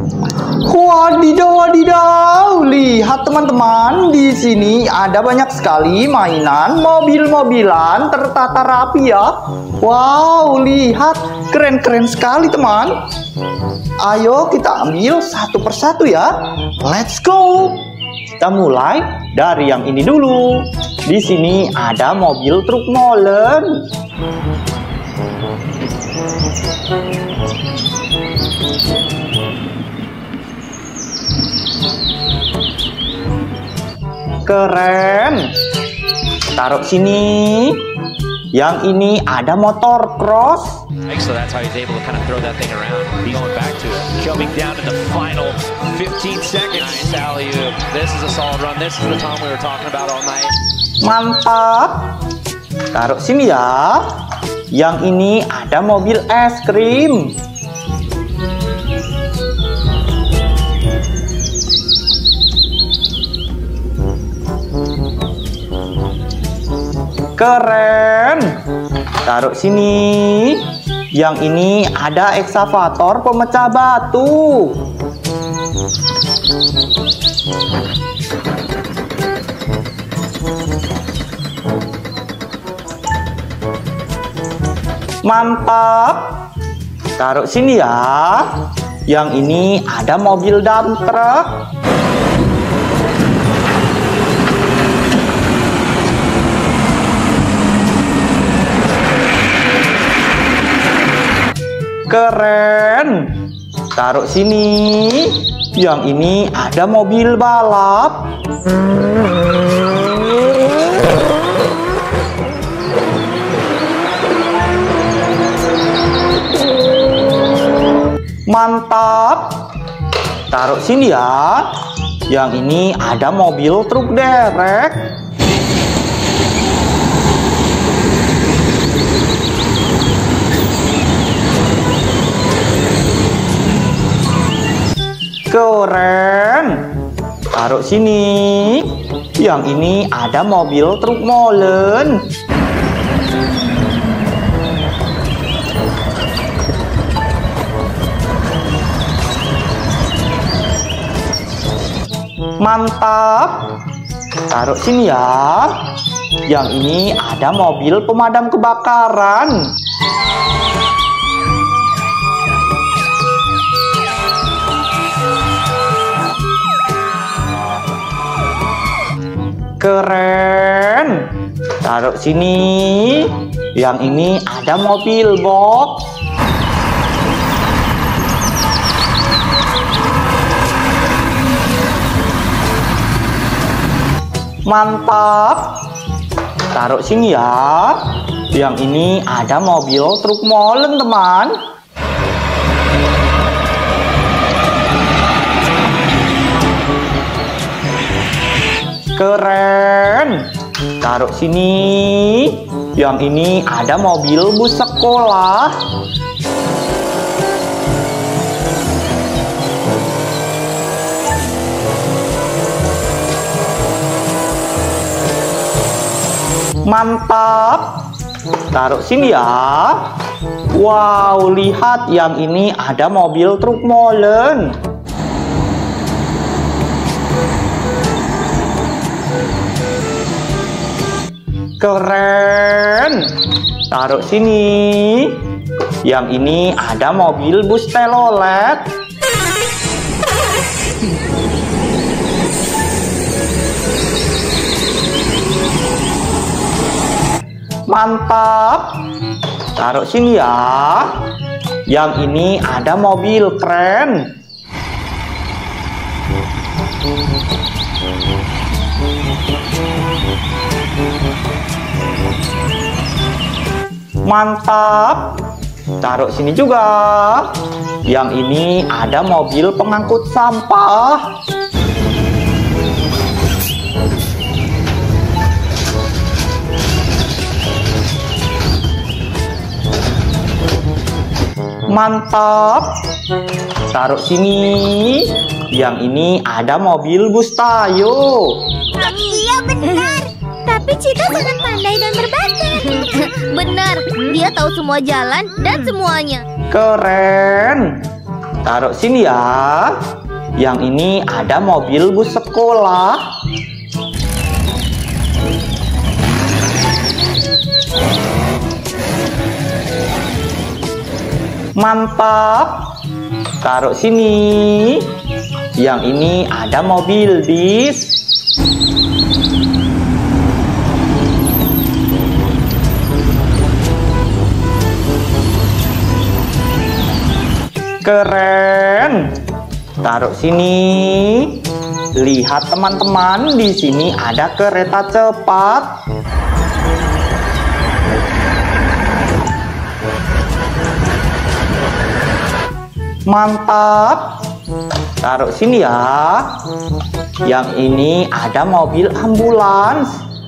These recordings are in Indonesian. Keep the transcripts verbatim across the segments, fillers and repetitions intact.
Wadidaw, wadidaw. Lihat teman-teman, di sini ada banyak sekali mainan mobil-mobilan tertata rapi ya. Wow, lihat keren-keren sekali teman. Ayo kita ambil satu persatu ya. Let's go. Kita mulai dari yang ini dulu. Di sini ada mobil truk molen. Keren. Taruh sini. Yang ini ada motor cross. So that's how he's able to kind of throw that thing around. He's going back to it. Jumping down to the final fifteen seconds. Nice alley-oop. This is a solid run. This is the time we were talking about all night. Mantap. Taruh sini ya. Yang ini ada mobil es krim. Keren. Taruh sini. Yang ini ada ekskavator pemecah batu. Mantap. Taruh sini ya. Yang ini ada mobil dump truck. Keren. Taruh sini. Yang ini ada mobil balap. Mantap. Taruh sini ya. Yang ini ada mobil truk derek. Keren. Taruh sini. Yang ini ada mobil truk molen. Mantap. Taruh sini ya. Yang ini ada mobil pemadam kebakaran. Keren. Taruh sini. Yang ini ada mobil box. Mantap. Taruh sini ya. Yang ini ada mobil truk molen teman. Keren. Taruh sini. Yang ini ada mobil bus sekolah. Mantap. Taruh sini ya. Wow, lihat yang ini ada mobil truk molen. Keren. Taruh sini. Yang ini ada mobil bus telolet. Mantap. Taruh sini ya. Yang ini ada mobil keren. Mantap. Taruh sini juga. Yang ini ada mobil pengangkut sampah. Mantap. Taruh sini. Yang ini ada mobil bus Tayo. Iya benar. Tapi Cita sangat pandai dan berbakat. Benar, dia tahu semua jalan dan semuanya. Keren. taruh sini ya. Yang ini ada mobil bus sekolah. Mantap. Taruh sini. Yang ini ada mobil bis. Keren. Taruh sini. Lihat teman-teman, di sini ada kereta cepat. Mantap. Taruh sini ya. Yang ini ada mobil ambulans.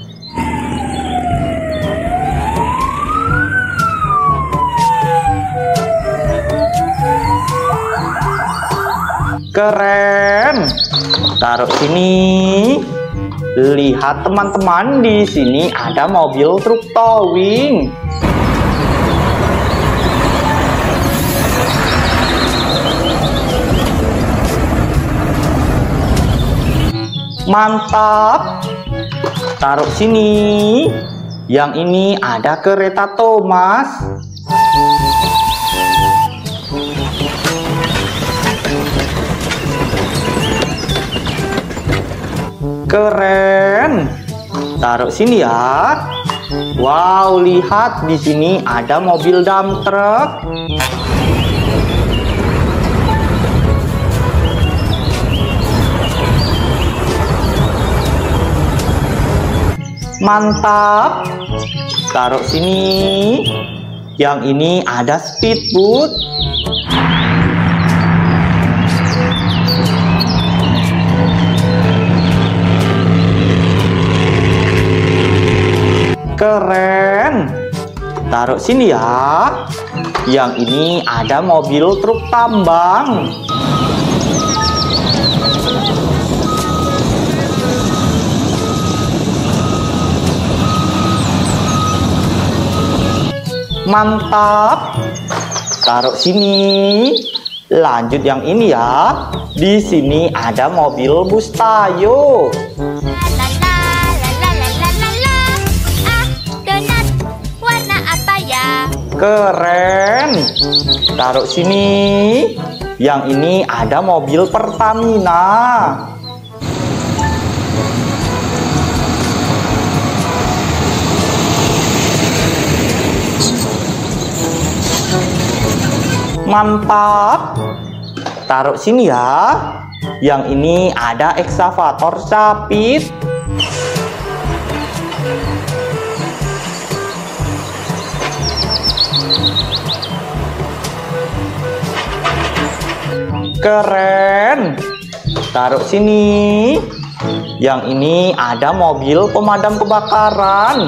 Keren. Taruh sini. Lihat teman-teman, di sini ada mobil truk towing. Mantap. Taruh sini. Yang ini ada kereta Thomas. Keren. Taruh sini ya. Wow, lihat di sini ada mobil dump truck. Mantap. Taruh sini. Yang ini ada speedboat. Keren. Taruh sini ya. Yang ini ada mobil truk tambang. Mantap. Taruh sini. Lanjut yang ini ya. Di sini ada mobil bus Tayo. Keren. Taruh sini. Yang ini ada mobil Pertamina. Mantap. Taruh sini ya. Yang ini ada ekskavator capit. Keren. Taruh sini. Yang ini ada mobil pemadam kebakaran.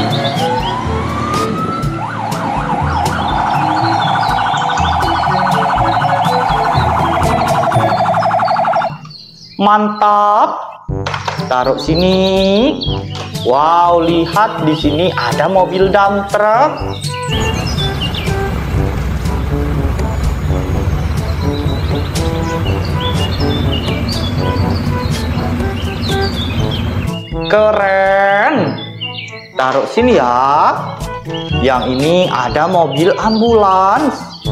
Mantap. Taruh sini. Wow, lihat di sini ada mobil dump truck. Keren. Taruh sini ya. Yang ini ada mobil ambulans.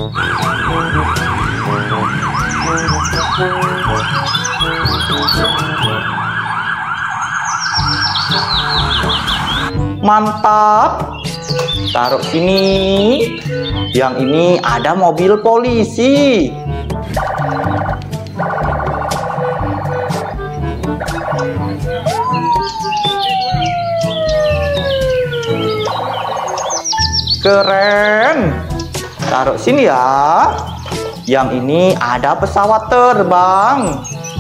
Mantap. Taruh sini. Yang ini ada mobil polisi. Keren. Taruh sini ya. Yang ini ada pesawat terbang.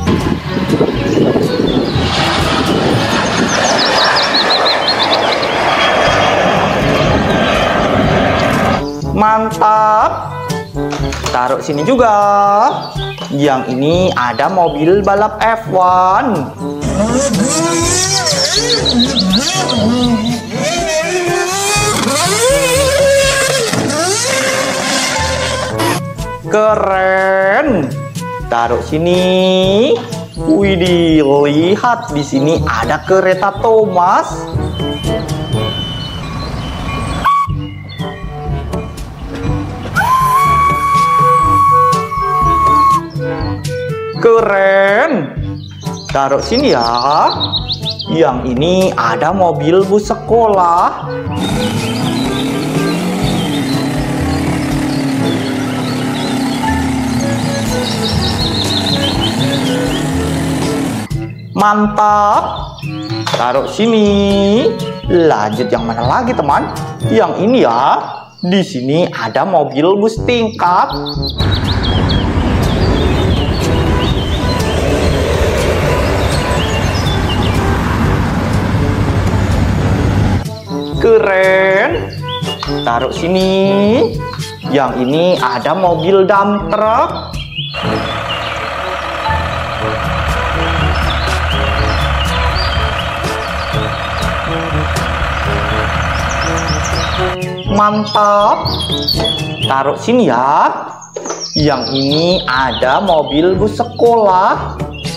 Mantap. Taruh sini juga. Yang ini ada mobil balap F satu. Keren. Taruh sini. Widih, lihat di sini ada kereta Thomas. Keren. Taruh sini ya. Yang ini ada mobil bus sekolah. Mantap. Taruh sini. Lanjut yang mana lagi, teman? Yang ini ya. Di sini ada mobil bus tingkat. Keren. Taruh sini. Yang ini ada mobil dump truck. Mantap. Taruh sini ya. Yang ini ada mobil bus sekolah.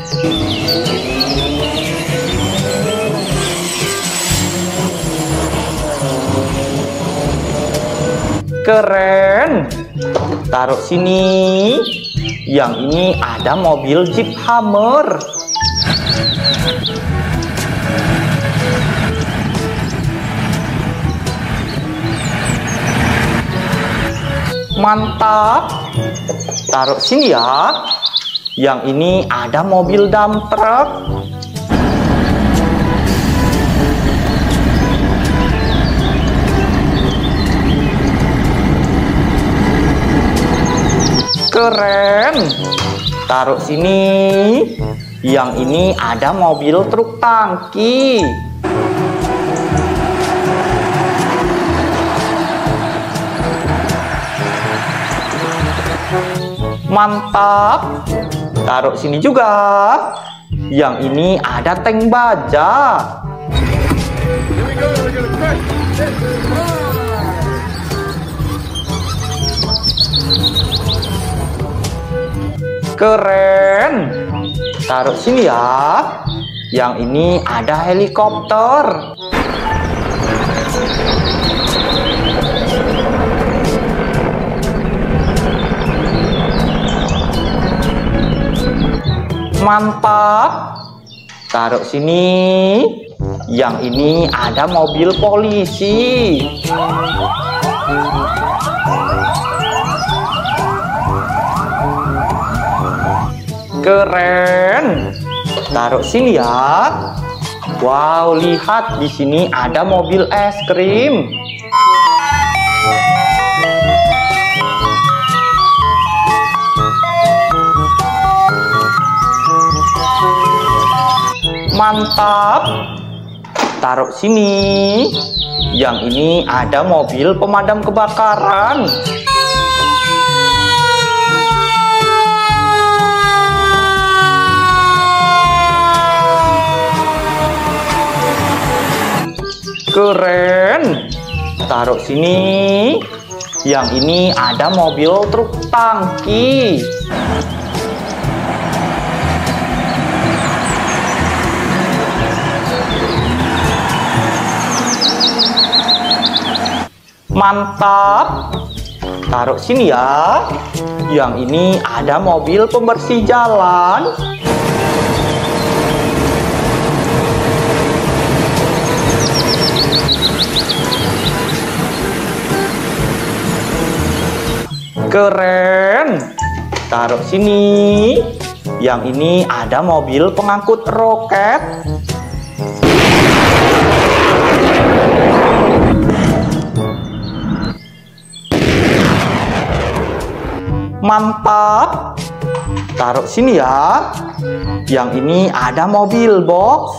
Keren. Taruh sini. Yang ini ada mobil Jeep Hummer. Mantap. Taruh sini ya. Yang ini ada mobil dump truck. Keren. Taruh sini. Yang ini ada mobil truk tangki. Mantap. Taruh sini juga. Yang ini ada tank baja. Keren. Taruh sini ya. Yang ini ada helikopter. Mantap. Taruh sini. Yang ini ada mobil polisi. Keren. Taruh sini ya. Wow, lihat di sini ada mobil es krim. Mantap. Taruh sini. Yang ini ada mobil pemadam kebakaran. Keren. Taruh sini. Yang ini ada mobil truk tangki. Mantap. Taruh sini ya. Yang ini ada mobil pembersih jalan. Keren. Taruh sini. Yang ini ada mobil pengangkut roket. Mantap. Taruh sini ya. Yang ini ada mobil box.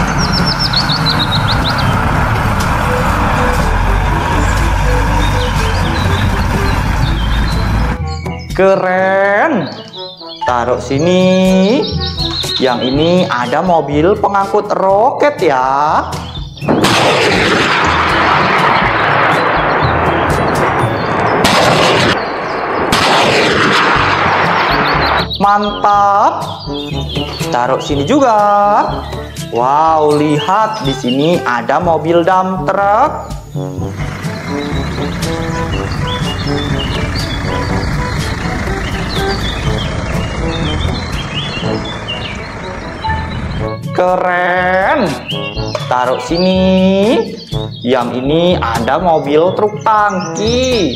Keren. Taruh sini. Yang ini ada mobil pengangkut roket ya. Mantap. Taruh sini juga. Wow, lihat di sini ada mobil dump truck. Keren. Taruh sini. Yang ini ada mobil truk tangki.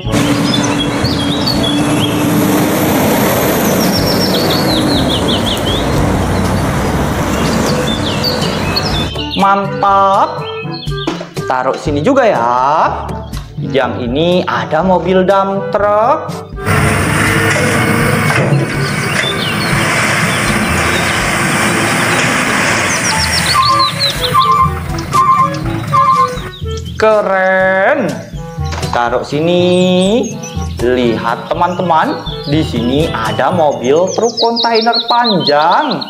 Mantap. Taruh sini juga ya. Yang ini ada mobil dump truck. Keren. Taruh sini. Lihat teman-teman, di sini ada mobil truk kontainer panjang.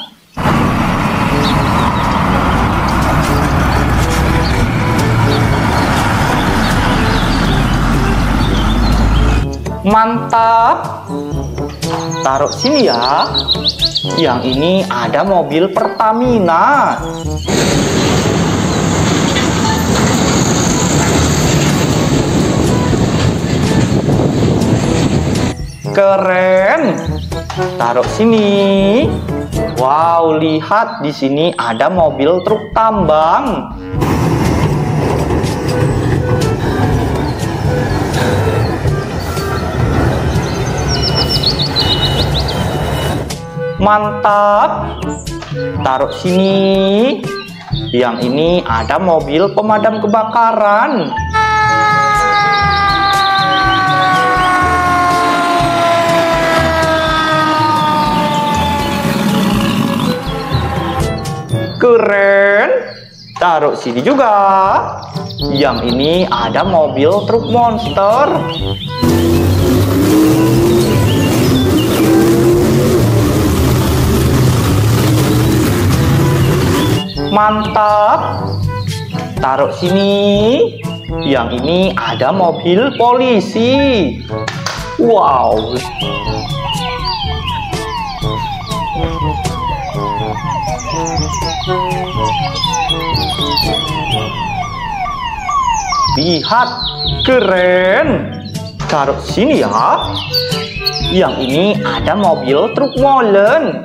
Mantap. Taruh sini ya. Yang ini ada mobil Pertamina. Keren. Taruh sini. Wow, lihat di sini ada mobil truk tambang. Mantap. Taruh sini. Yang ini ada mobil pemadam kebakaran. Keren. Taruh sini juga. Yang ini ada mobil truk monster. Mantap. Taruh sini. Yang ini ada mobil polisi. Wow. Lihat, keren. Taruh sini ya. Yang ini ada mobil truk molen.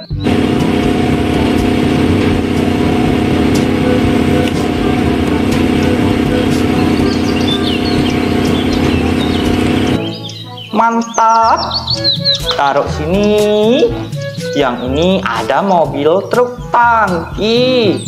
Mantap. Taruh sini. Yang ini ada mobil truk tangki.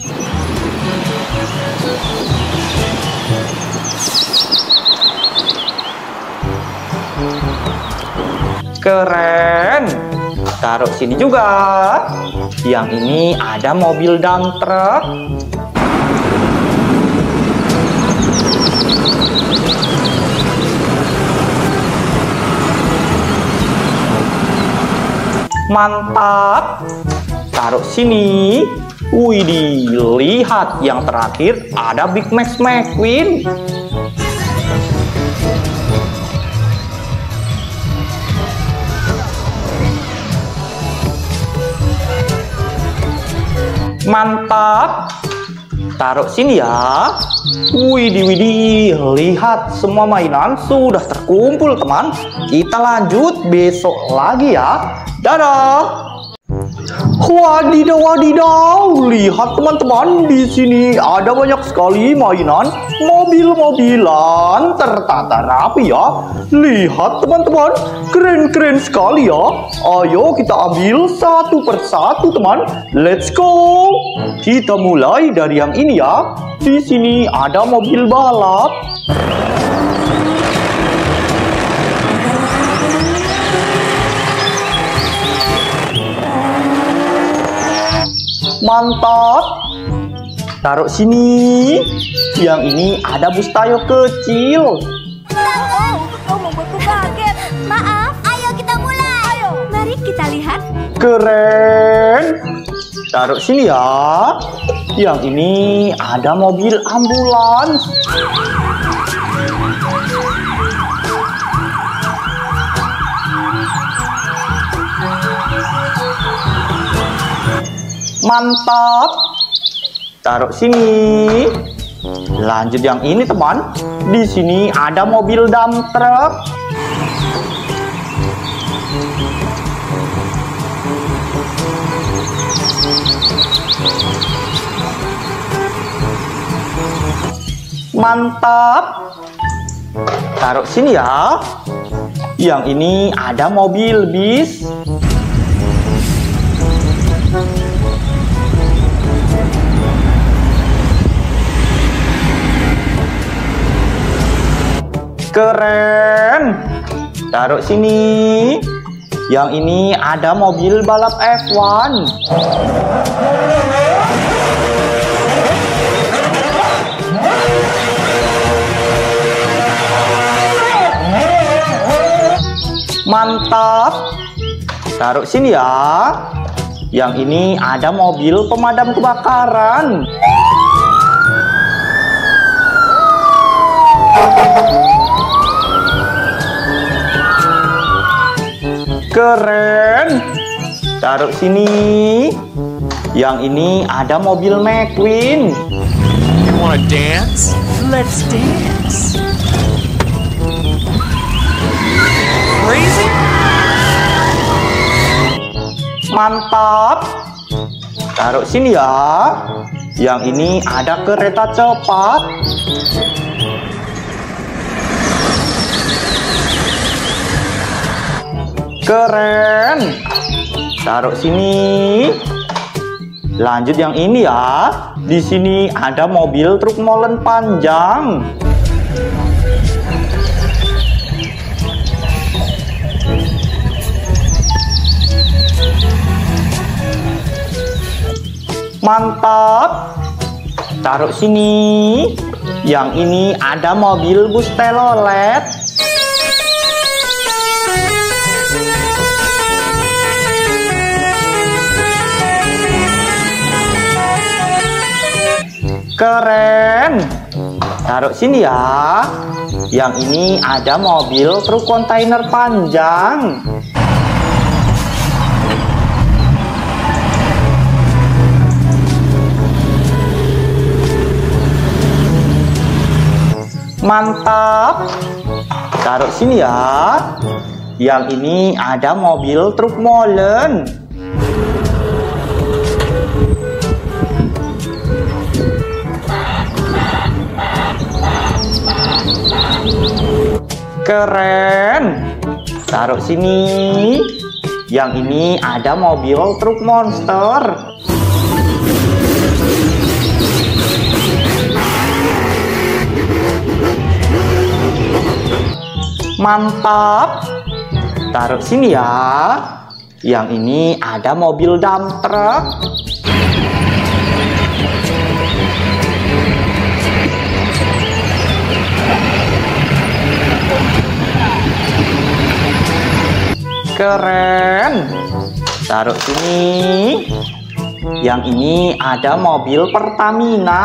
Keren. Taruh sini juga. Yang ini ada mobil dump truck. Mantap. Taruh sini. Widih, lihat yang terakhir ada Big Max McQueen. Mantap. Taruh sini ya. Widih, widih, lihat semua mainan sudah terkumpul teman. Kita lanjut besok lagi ya. Dadah. Wadidaw, wadidaw, lihat teman-teman, di sini ada banyak sekali mainan mobil-mobilan tertata rapi ya. Lihat teman-teman, keren-keren sekali ya. Ayo kita ambil satu persatu teman. Let's go. Kita mulai dari yang ini ya. Di sini ada mobil balap. Mantap. Taruh sini. Yang ini ada bus Tayo kecil. Oh, kau membuatku kaget. Maaf, ayo kita mulai. Ayo, mari kita lihat. Keren. Taruh sini ya. Yang ini ada mobil ambulans. Mantap. Taruh sini. Lanjut yang ini teman. Di sini ada mobil dump truck. Mantap. Taruh sini ya. Yang ini ada mobil bis. Keren. Taruh sini. Yang ini ada mobil balap F satu. Mantap. Taruh sini ya. Yang ini ada mobil pemadam kebakaran. Keren. Taruh sini. Yang ini ada mobil McQueen. You wanna dance? Let's dance. Crazy? Mantap. Taruh sini ya. Yang ini ada kereta cepat. Keren. Taruh sini. Lanjut yang ini ya. Di sini ada mobil truk molen panjang. Mantap. Taruh sini. Yang ini ada mobil bus telolet. Keren. Taruh sini ya. Yang ini ada mobil truk kontainer panjang. Mantap. Taruh sini ya. Yang ini ada mobil truk molen. Keren. Taruh sini. Yang ini ada mobil truk monster. Mantap. Taruh sini ya. Yang ini ada mobil dump truck. Keren. Taruh sini. Yang ini ada mobil Pertamina.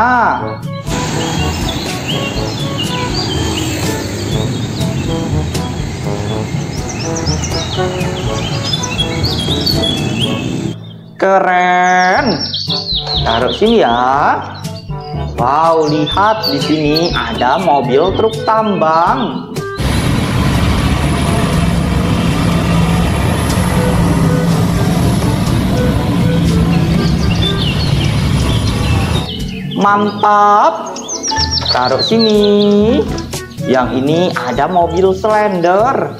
Keren. Taruh sini ya. Wow, lihat di sini ada mobil truk tambang. Mantap. Taruh sini. Yang ini ada mobil Slender.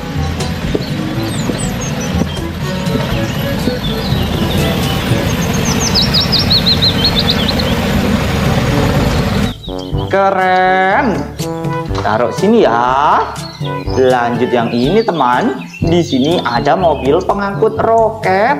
Keren. Taruh sini ya. Lanjut yang ini teman. Di sini ada mobil pengangkut roket.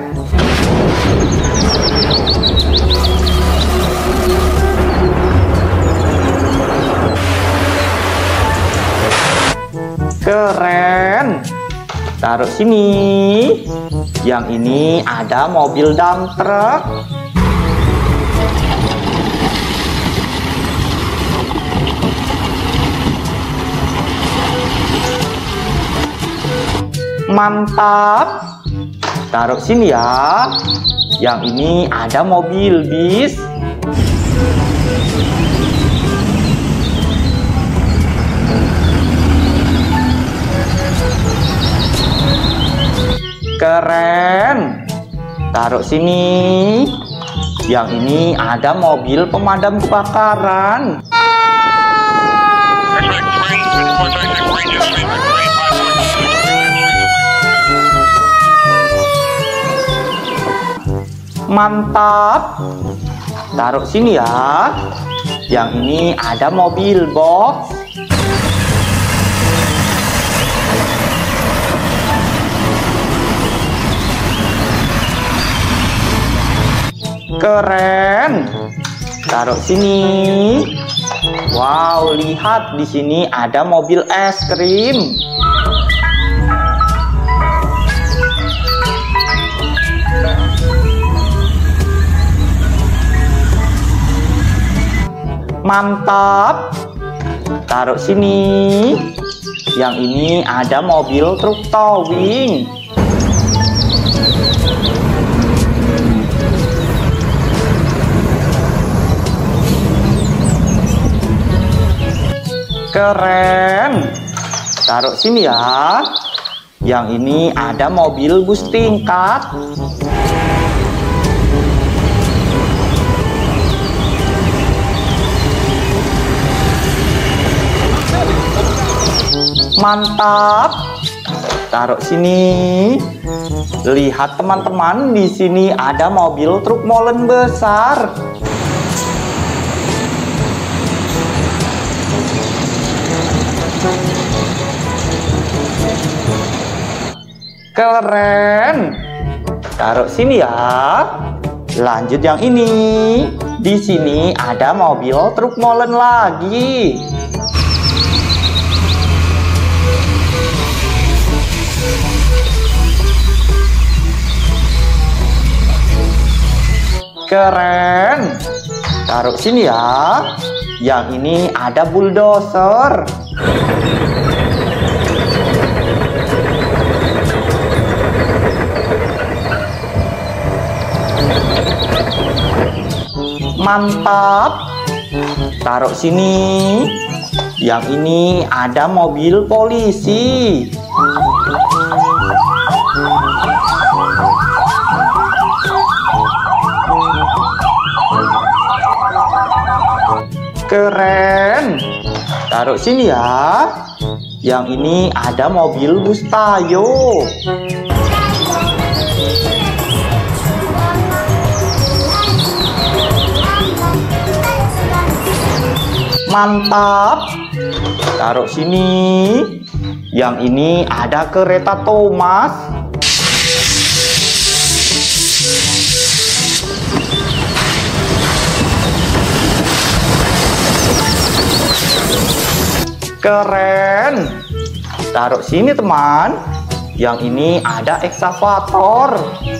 Keren. Taruh sini. Yang ini ada mobil dump truck. Mantap. Taruh sini ya. Yang ini ada mobil bis. Keren. Taruh sini. Yang ini ada mobil pemadam kebakaran. Mantap. Taruh sini ya. Yang ini ada mobil box. Keren. Taruh sini. Wow, lihat di sini ada mobil es krim. Mantap. Taruh sini. Yang ini ada mobil truk towing. Keren. Taruh sini ya. Yang ini ada mobil bus tingkat. Mantap. Taruh sini. Lihat teman-teman, di sini ada mobil truk molen besar. Keren. Taruh sini ya. Lanjut yang ini. Di sini ada mobil truk molen lagi. Keren. Taruh sini ya. Yang ini ada bulldozer. Mantap. Taruh sini. Yang ini ada mobil polisi. Keren. Taruh sini ya. Yang ini ada mobil bus Tayo. Mantap. Taruh sini. Yang ini ada kereta Thomas. Keren. Taruh sini teman. Yang ini ada ekskavator.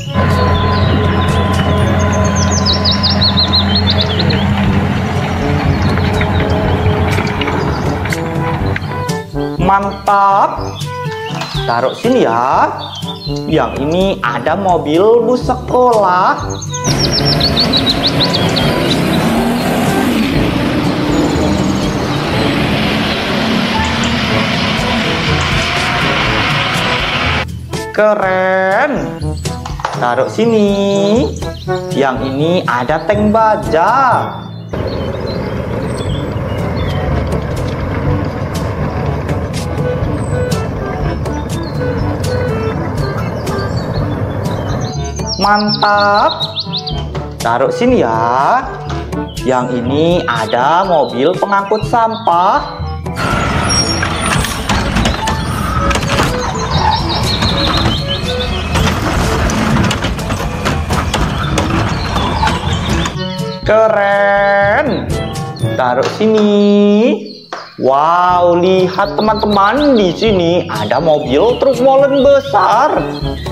Mantap. Taruh sini ya. Yang ini ada mobil bus sekolah. Keren. Taruh sini. Yang ini ada tank baja. Mantap. Taruh sini ya. Yang ini ada mobil pengangkut sampah. Keren. Taruh sini. Wow, lihat teman-teman, di sini ada mobil truk molen besar.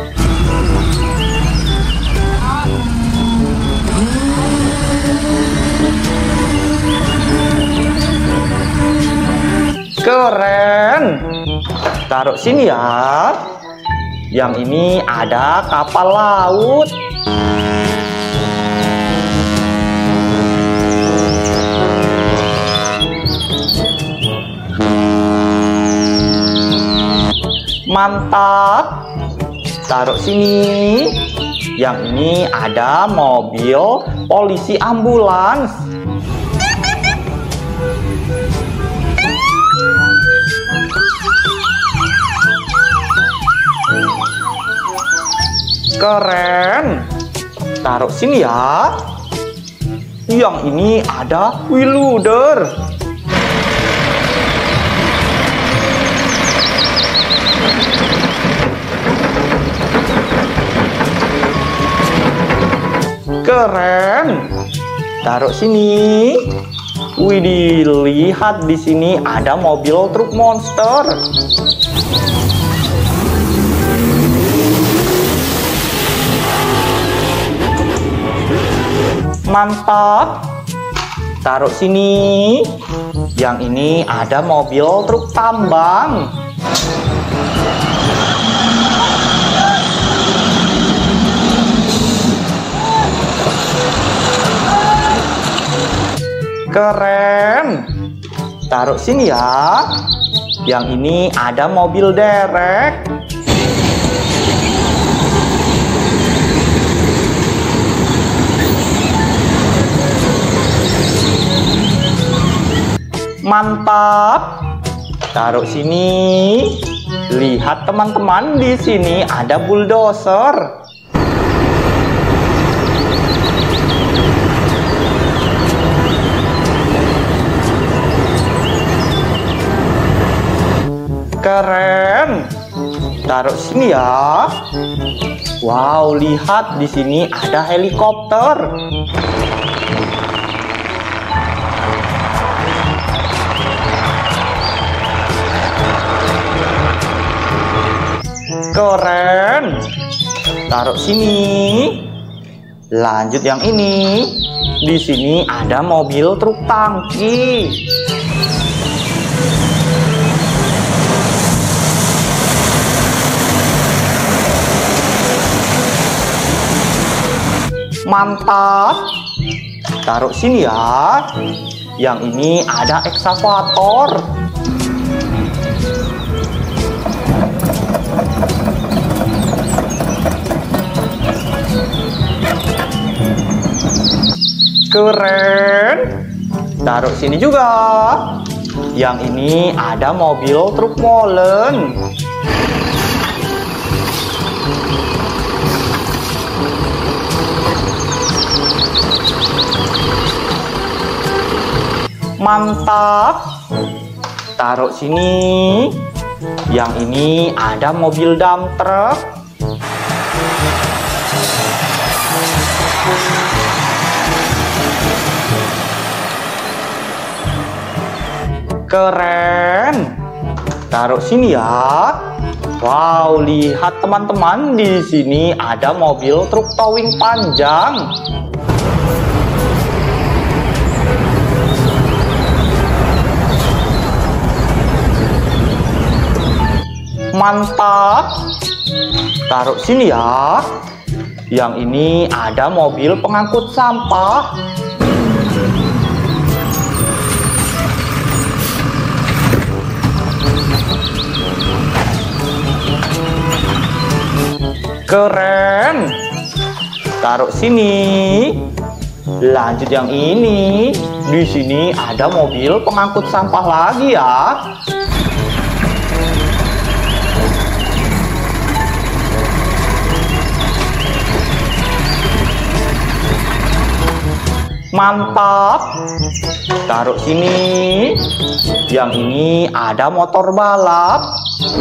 Keren. Taruh sini ya. Yang ini ada kapal laut. Mantap. Taruh sini. Yang ini ada mobil polisi ambulans. Keren. Taruh sini ya. Yang ini ada wheel loader. Keren. Taruh sini. Widih, lihat di sini ada mobil truk monster. Mantap. Taruh sini. Yang ini ada mobil truk tambang. Keren. Taruh sini ya. Yang ini ada mobil derek. Mantap. Taruh sini. Lihat teman-teman, di sini ada bulldozer. Keren. Taruh sini ya. Wow, lihat di sini ada helikopter. Keren. Taruh sini. Lanjut yang ini. Di sini ada mobil truk tangki. Mantap. Taruh sini ya. Yang ini ada ekskavator. Keren. Taruh sini juga. Yang ini ada mobil truk molen. Mantap. Taruh sini. Yang ini ada mobil dump truck. Keren. Taruh sini ya. Wow, lihat teman-teman, di sini ada mobil truk towing panjang. Mantap. Taruh sini ya. Yang ini ada mobil pengangkut sampah. Keren. Taruh sini. Lanjut yang ini. Di sini ada mobil pengangkut sampah lagi ya. Mantap. Taruh sini. Yang ini ada motor balap.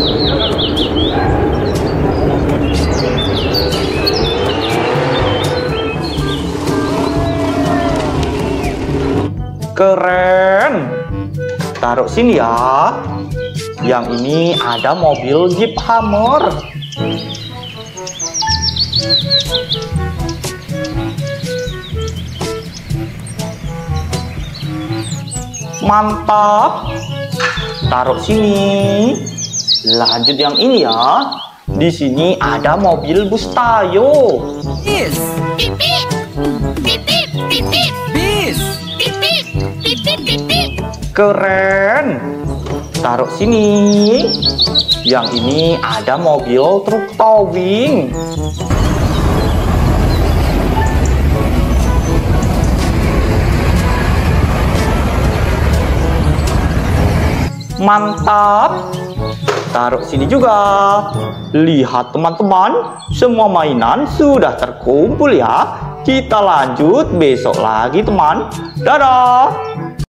Keren. Taruh sini ya. Yang ini ada mobil Jeep Hummer. Mantap. Taruh sini. Lanjut yang ini ya. Di sini ada mobil bus Tayo. Bis. Pip pip. Pip pip. Pip pip. Bis. Pip pip. Pip pip. Pip pip. Keren. taruh sini. Yang ini ada mobil truk towing. Mantap. Taruh sini juga. Lihat teman-teman, semua mainan sudah terkumpul ya. Kita lanjut besok lagi teman. Dadah.